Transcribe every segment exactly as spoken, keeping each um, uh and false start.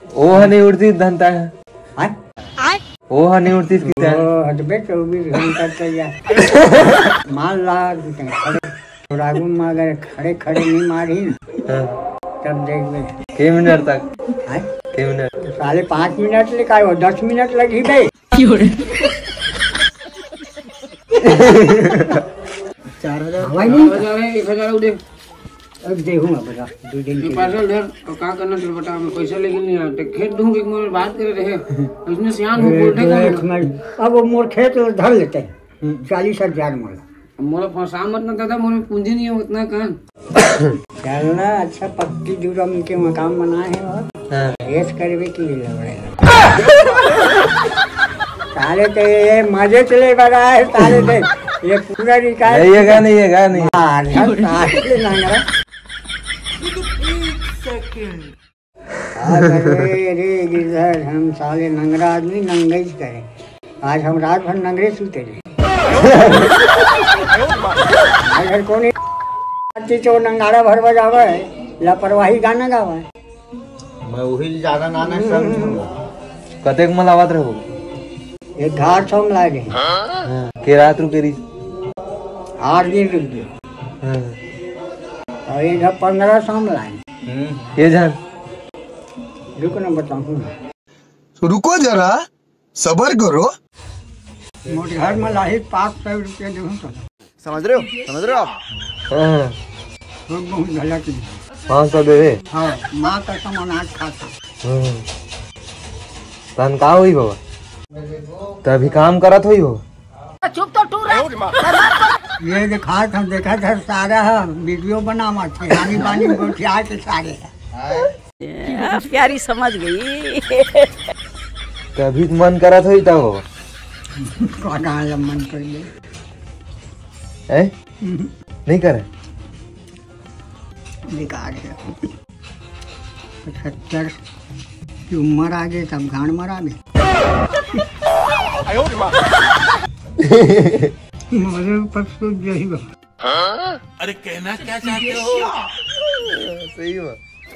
ओ हनी उड़ती धनता है हां ओ हनी उड़ती कितना है ओ हटबे चौबीस घंटा तैयार माल ला खड़े रागू में अगर खड़े खड़े नहीं मारी हां तब देख ले के मिनट तक हां के मिनट साले पाँच मिनट लिखा हो दस मिनट लगी बे चार हजार हवाई नहीं एक हजार उड़े अब देखूंगा बेटा दो दिन के पार्सल धर और का करना चल बेटा मैं पैसा लेके नहीं आते खेत दूं एक मोर बात करे रहे उसने सियान हो बोलते का अब वो मोर खेत धर लेते हैं चालीस हजार मोल मोर फसा मत ना दादा मोर पूंजी नहीं है उतना कान चलना अच्छा पक्की जुरम के मकान बनाए हैं और हां ऐस करवे की लड़ेगा साले तो ये मजे चले बड़ा है साले से ये पूरा निकाल ये गा नहीं ये गा नहीं हां साले लंगड़ा अरे रे गिरधर हम साले नंगरा आदमी नंगे ही करें आज हम रात भर नंगरे सूते रहे अगर कौन चो नंगाड़ा भर बजावा है लापरवाही गाना गावा है मैं वही ज्यादा नाना समझूंगा कतेक मलावत रहो एक घाट सम लागे हां के रात रुके रही आठ दिन रुक गए हां और इधर पंद्रह सम लाए ये जान रुको ना बताऊं रुको जरा सबर करो मोटे घर में लाही पाँच सौ रुपया दूँ तो समझ रहे हो समझ रहे हो आप हां बहुत गलत है पाँच सौ दे दे हाँ माँ का सामान आज खाता हां तन का हुई बाबा तभी काम करत हुई हो चुप तो टूर ये देखा था देखा था सारा है वीडियो बनावा थे रानी बानी गोठिया के सारे प्यारी समझ गई तभी मन करत हुई तब कहाँ मन कर ले हैं नहीं करे बेकार है पचहत्तर की उम्र आ गई तब गांड मरा दे मरे परसों यही अरे कहना क्या चाहते हो सही हुआ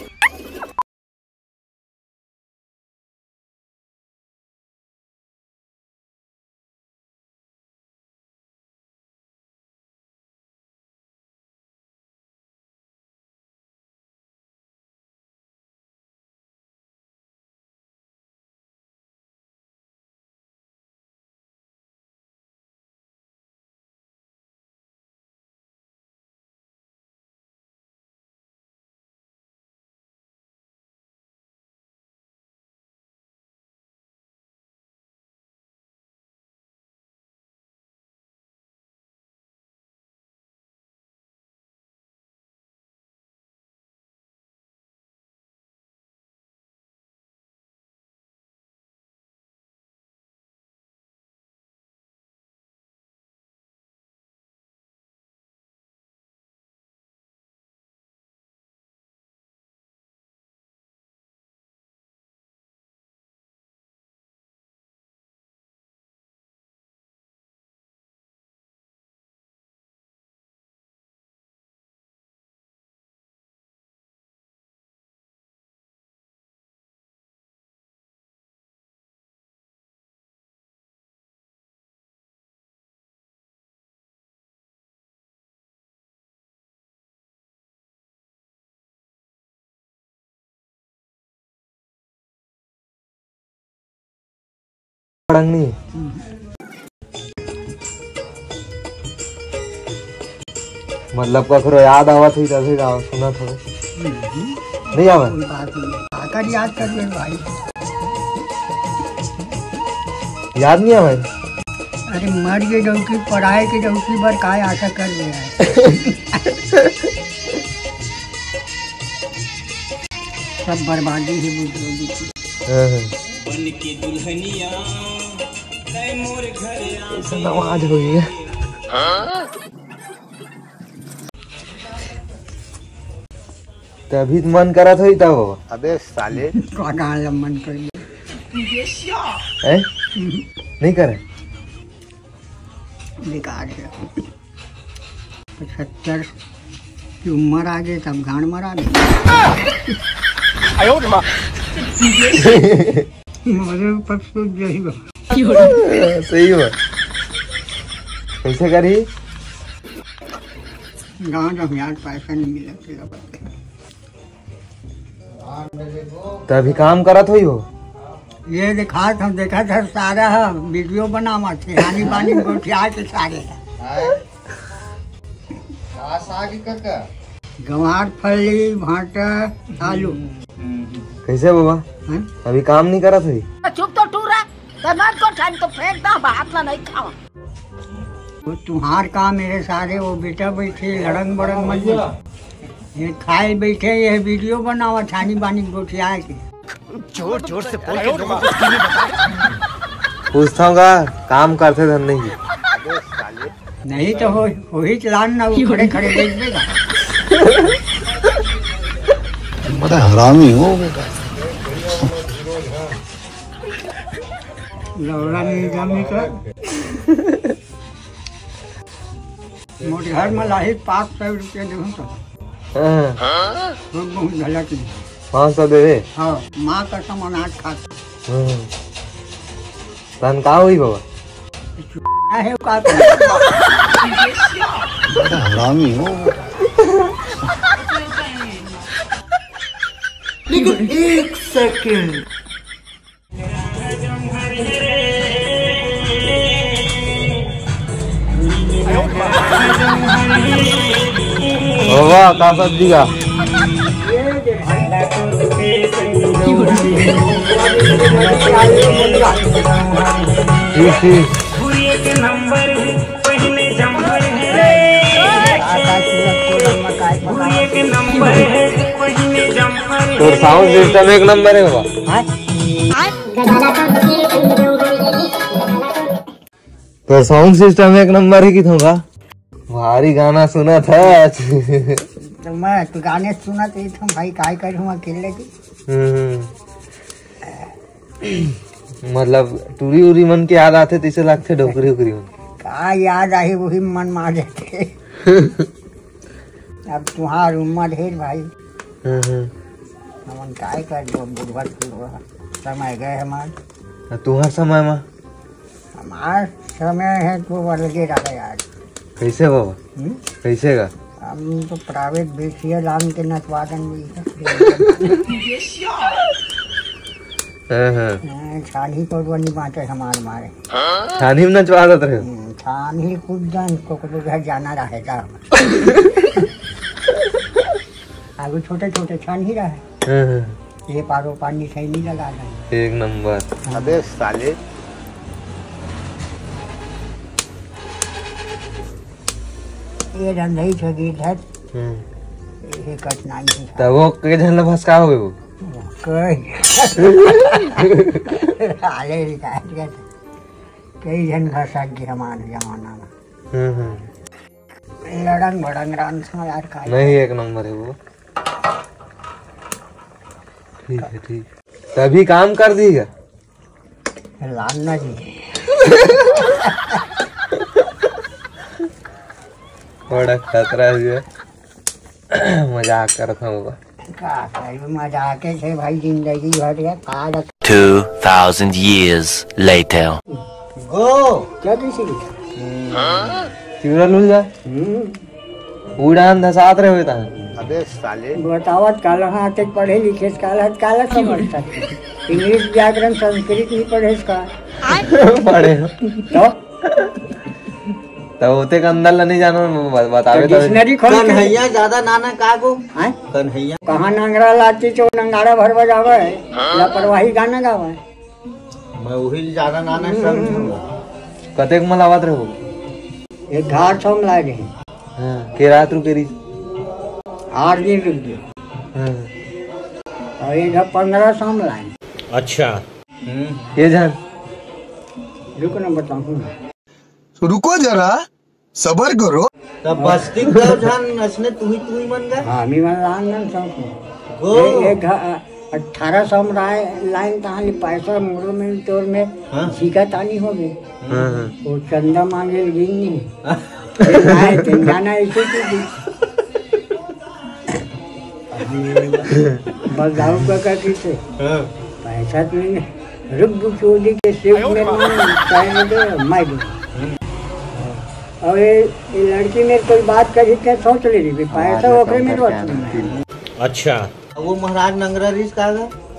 नहीं मतलब का थोड़ा याद आवा थी तभी गाँव सुना थोड़ा नहीं आवा आकर याद कर ले भाई याद नहीं आवा अरे मर के डौकी पढ़ाई के डौकी पर काय आशा कर रहे हैं सब बर्बादी ही बुझ की दुल्हनिया मोर घर नमाज हो गई है तभी मन करा था तब अबे साले मन कर नहीं करे बेकार है पचहत्तर की उम्र आ गई तब गांड मरा दे मेरे ऊपर सूझ जाएगा। सही हुआ। कैसे करी? गाँव जब यार पैसा नहीं मिला तेरा बता। तभी काम करत हुई हो। ये देखा था देखा था सारा है वीडियो बनावा थे हानी बानी गोठिया के सारे गंवार फली भाटा आलू। कैसे बाबा? हैं? अभी काम नहीं करत हुई? चुप तो टूरा तमाम को ठान तो फेंक दा बात ना नहीं खाओ। वो तुम्हार काम मेरे सारे वो बेटा बैठे लड़ंग बड़ंग मजे ये खाए बैठे ये वीडियो बनावा छानी बानी गोठिया के। जोर जोर से बोल पूछता हूँ काम करते धन नहीं। नहीं तो हो हो ही चलान ना वो खड़े खड़े देख देगा। बड़ा हरामी हो बेटा। लौड़ा नहीं जमी कर मोटे घर में लाही पाँच सौ रुपये दूँ तो बहुत गलत नहीं। पाँच सौ दे दे। हाँ माँ का सामान आज खा तन का हुई बाबा? है का बड़ा हरामी हो बेटा। लेकिन एक सेकंड बाबा का सब्जी का ठीक ठीक। तो साउंड सिस्टम एक नंबर है बाबा। तो साउंड सिस्टम एक नंबर ही की था। भारी गाना सुना था। तो मैं तो गाने सुना तो था भाई काय करूँ अकेले की। मतलब टूरी उरी मन के याद आते तीसरे लगते डोकरी उकरी मन का याद आई वही मन मार देते। अब तुम्हार उम्र है भाई हमन काय कर दो बुढ़वर समय गए हमार। तुम्हार समय में हमार समय है तो अलगे रहा यार। कैसे बाबा? हम्म? कैसे का? हम तो प्राइवेट बेचिए लान के नचवादन भी छानी को बनी बाटे हमारे मारे छानी में नचवा देते रहे। छानी खुद जान को को घर जाना रहेगा। आगे छोटे छोटे छान ही रहे ये पारो पानी सही नहीं लगा रहे। एक नंबर। अबे साले ये रंधई छगी है ये कठिनाई है। तब वो के जन भसका हो गए वो कई आले रिटायर गए कई जन भसा के हमारे जमाना में लड़ंग भड़ंग रान सा यार का नहीं एक नंबर है वो। ठीक है ठीक। तभी काम कर दीगा लाना जी। बड़ा खतरा है। मजाक करता हूँ बाबा। का कर मजाक है भाई जिंदगी भर या का Two thousand years later. गो क्या किसी चिवड़ा लुल जा उड़ान धसात रहे होता है। अबे साले बतावत काला हाथ पढ़े लिखे काला काला समझ सकते इंग्लिश व्याकरण संस्कृत नहीं पढ़े इसका पढ़े तो तब होते का अंदर नहीं जानो बतावे तो डिक्शनरी खोल के कन्हैया ज्यादा नाना कागो हैं कन्हैया कहाँ नंगरा लाती चो नंगाड़ा भर बजावे लापरवाही गाना गावे। मैं वही ज्यादा नाना समझूंगा। कतेक मलावत रहो? एक घाट सॉन्ग लाए रहे हां के रात रुके रही आठ दिन रुक गए हां और ये पंद्रह सॉन्ग लाए। अच्छा ये जान रुको ना बताऊँ रुको जरा सबर करो। तब बस्तिक गयो जान नचने तू ही तू ही मन गए। हाँ मी मन लांगन सॉन्ग गो एक अठारह सौ में लाइन कहानी पैसा मोड़ में तोर में हाँ? सीखा तानी हो गई हां वो चंदा मांगे गिंग नहीं गाना ऐसे की बस गाँव का कहती थे पैसा तो नहीं रुक चोरी के सिर्फ मेरे चाहे दो मैं दूँ। और ये लड़की मेरे कोई बात करी थे सोच ले रही पैसा ओकरे मेरे वक्त। अच्छा। वो महाराज नंगरा रिस का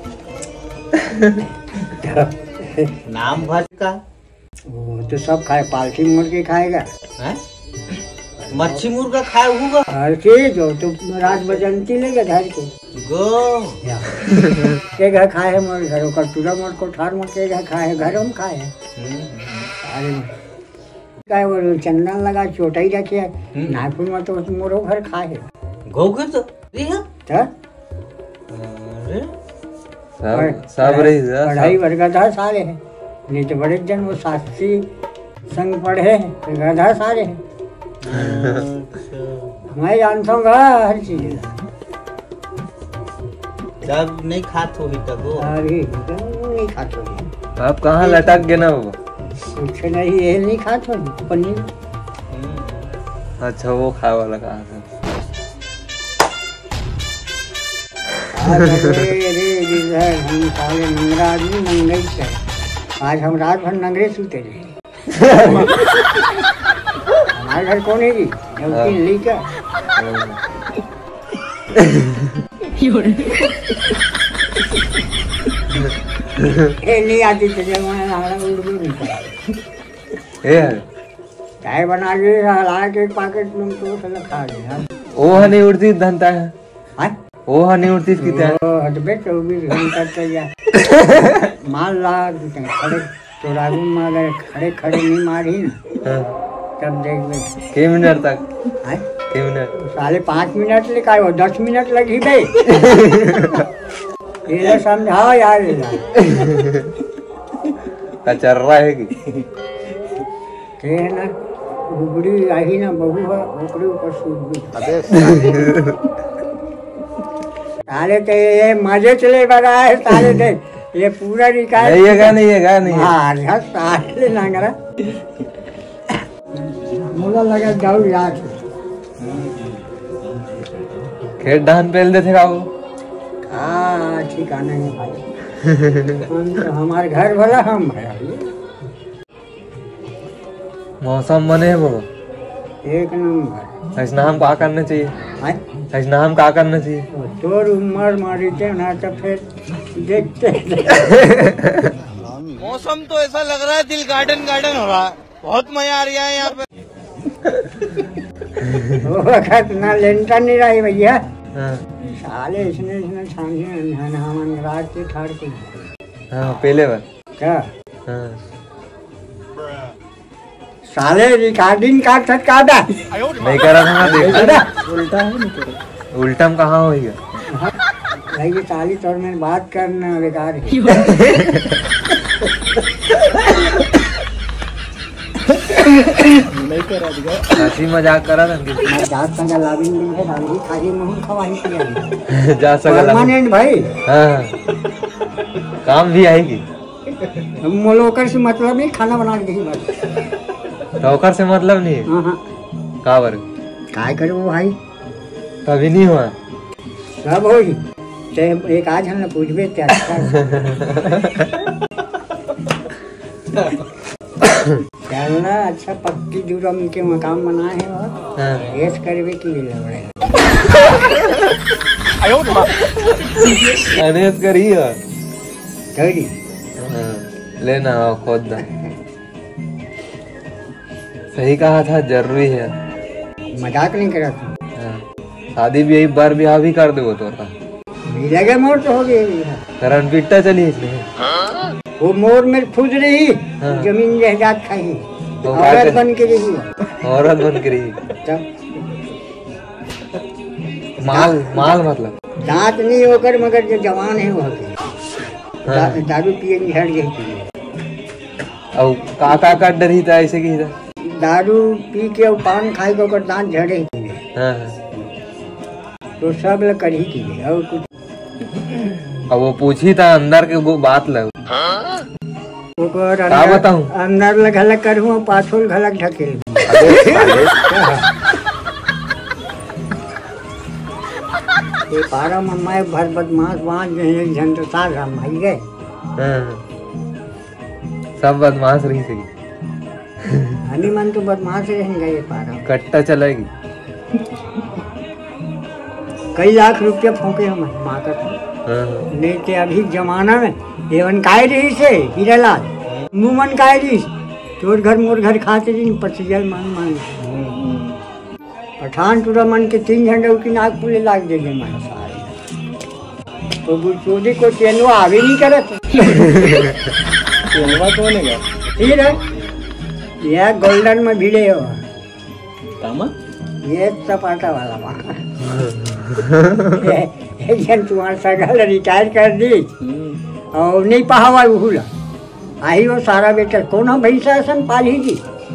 नाम भर का वो तो सब खाए, पालती मुर्गी खाएगा है, मच्छी मुर्गा खाए होगा हर चीज हो तो रात बजंती लेगा घर के गो के घर खाए है मोर घर का टूरा मोर को ठार मोर के घर खाए घर हम खाए हैं। अरे काय वो चंदन लगा चोटाई रखे नाखून में तो मोरो घर खाए है गो के तो रिया सब सब रही पढ़ाई वर्ग था सारे हैं, नहीं तो बड़े जन वो शास्त्री संग पढ़े हैं गधा सारे हैं। मैं जानता हूँ हर चीज जब नहीं खात होगी तब वो अरे नहीं खाते होगी। आप कहाँ लटक गए ना वो? कुछ नहीं ये नहीं खाते होगी पनीर। अच्छा वो खाए वाला कहाँ था? अरे रे हम साले नंगरा आदमी नंगे से आज हम रात भर नंगरे सूते रहे। हमारे घर कौन है जी ली का नहीं आती थी जब मैंने चाय बना के ला के पाकेट में तो सब खा गया। वो नहीं उड़ती धनता है वो नहीं उड़ती इसकी चौबीस घंटा तक माल ला खड़े चौरागुन में अगर खड़े खड़े नहीं मारी तब देख के मिनट तक के मिनट साले पाँच मिनट लिखा वो दस मिनट लगी गई ये समझाओ यार चल रहा है कि है ना उबड़ी आई ना बहू है ओकरे ऊपर सूझ साले तो ये मजे चले बना है साले थे ये पूरा निकाल नहीं है नहीं है नहीं हाँ साले नंगरा मुला लगा जाऊ यार खेत धान पेल देते का वो हाँ ठिकाना है भाई हम तो हमारे घर भला हम मौसम बने है वो एक नंबर। ऐसा हम क्या करना चाहिए ऐसा हम क्या करना चाहिए? तोर उम्र मारी थे ना तो फिर देखते मौसम तो ऐसा लग रहा है दिल गार्डन गार्डन हो रहा है, बहुत मजा आ रहा है यहाँ पे। वो वक्त ना लेंटर नहीं रही भैया हाँ साले इसने इसने छानी हम रात के ठाड़ के हाँ पहले बार क्या हाँ साले रिकॉर्डिंग का छत काटा नहीं करा था ना देख उल्टा है नहीं उल्टा में कहाँ हो गया भाई ये साली तौर में बात करना बेकार है। नहीं करा दिया हंसी मजाक करा था मैं जात संगा लाभी नहीं है लाभी खाली मुंह खवाही किया जा सका परमानेंट भाई हाँ काम भी आएगी मोलोकर से मतलब नहीं खाना बना के ही बस टोकर से मतलब नहीं है हाँ हाँ का बर काय करो भाई कभी नहीं हुआ सब हो एक आज हम पूछबे चलना अच्छा पक्की जुरम के मकाम बना है और रेस करवे की लड़े अनेस करी है करी लेना खुद ना सही कहा था जरूरी है मजाक नहीं करा था शादी भी एक बार ब्याह भी कर दो तो लगे मोर तो हो गई करण पिट्टा चली इसलिए वो मोर में खुद रही जमीन जायदाद खाई औरत बन के रही औरत बन के रही माल माल मतलब दांत नहीं होकर मगर जो जवान है वो दा, दारू पिए झड़ गई और काका का डर ही था ऐसे की दारू पी के और पान खाए के ऊपर दांत झड़े हाँ तो सब लोग कर ही की और कुछ अब वो पूछी था अंदर के वो बात लग क्या बताऊं अंदर घलक करूँ पाछुल घलक ढकेल ये पारा मम्मा भर बदमाश वहाँ गए जन तो साथ हम भाई गए। हाँ। सब बदमाश रही सही। हनीमन तो बदमाश रहेंगे ये पारा। कट्टा चलेगी। कई लाख रुपये फूके हम माँ का नहीं थे अभी जमाना में एवन काय रही से हीरालाल मुमन काय रही तोर घर मोर घर खाते दिन पचियल मान मान पठान टूरा मन के तीन झंडे की नाक पुले लाग देंगे मारे सारे तो बुचोदी को चैनवा आवे नहीं करत चैनवा कौन है ठीक है ये गोल्डन में भिड़े हो कामा ये सपाटा वाला वहाँ जन तुम्हारा सगल रिटायर कर दी और नहीं पहावा उहुला आई वो सारा बेटा कौन हम भैंसा सन पाली जी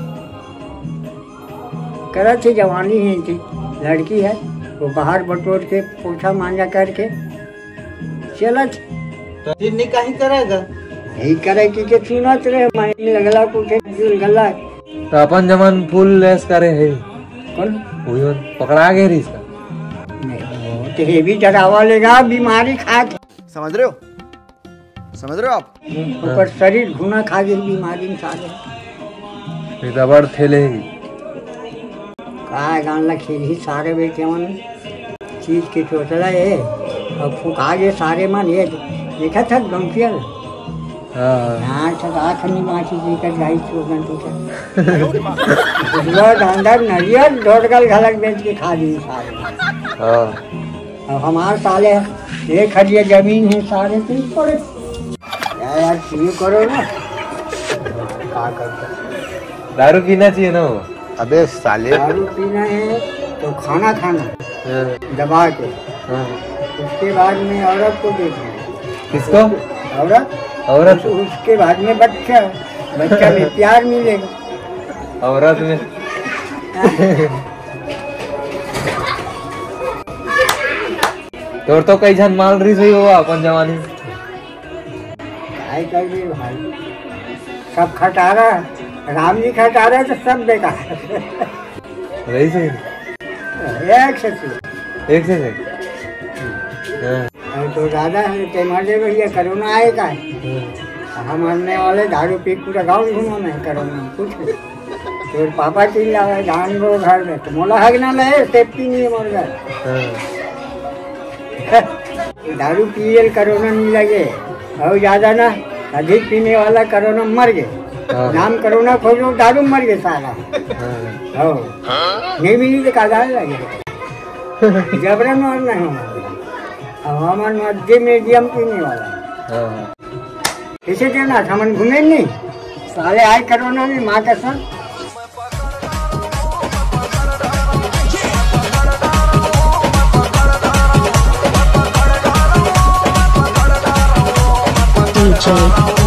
कर थी जवानी ही थी लड़की है वो बाहर बटोर के पोछा मांझा करके चला तो फिर निकाह करेगा यही करे कि के सुनत रहे मायने लगला कुछ गला तो अपन जमान फुल लेस करे है कौन वही पकड़ा गए इसका नहीं तो ये भी डरावा लेगा बीमारी खा के समझ रहे हो समझ रहे हो आप ऊपर शरीर घुना खा गई बीमारी में सारे ये दबड़ थेलेगी का गान ला खेल ही सारे बेटे मन चीज के चोचला है और फुका गए सारे मन ये देखा था गंफियल हाँ सब आँख नहीं बाँची जी कर गाई चोगन तो क्या धंधा नरियल ढोटगल घलक बेच के खा दी सारे अब हमारे साले एक हरिया जमीन है सारे तुम पड़े यार शुरू करो ना क्या करते दारू पीना चाहिए ना वो अबे साले दारू पीना है तो खाना खाना दबा के उसके बाद में औरत को देखना किसको औरत औरत उसके बाद में बच्चा बच्चा में प्यार मिलेगा औरत में तो तो कई जन माल रही सही हुआ अपन जवानी काय कर रही भाई सब खटा रहा राम जी खटा रहे तो सब बेकार रही सही एक से एक से से तो दादा है मरने भैया कोरोना आएगा हम मरने वाले दारू पी पूरा गाँव घूमो नहीं कोरोना कुछ तो पापा चिल्ला रहे धान गो घर में तो मोला हग ना ले सेफ्टी नहीं मर गए दारू पिए कोरोना नहीं लगे और ज्यादा ना अधिक पीने वाला कोरोना मर गए नाम कोरोना खोजो दारू मर गए सारा हो नहीं मिली तो कागज लगे जबरन मरना है हमारे मध्य मीडियम पीने वाला इसे कहना हम घूमे नहीं साले आए कोरोना में माँ का संग D J